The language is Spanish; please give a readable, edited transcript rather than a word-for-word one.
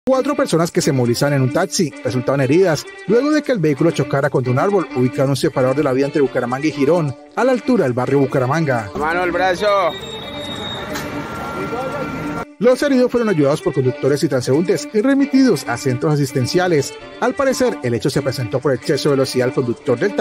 4 personas que se movilizaban en un taxi resultaron heridas luego de que el vehículo chocara contra un árbol ubicado en un separador de la vía entre Bucaramanga y Girón, a la altura del barrio Bucaramanga. ¡Mano al brazo! Los heridos fueron ayudados por conductores y transeúntes y remitidos a centros asistenciales. Al parecer, el hecho se presentó por exceso de velocidad al conductor del taxi.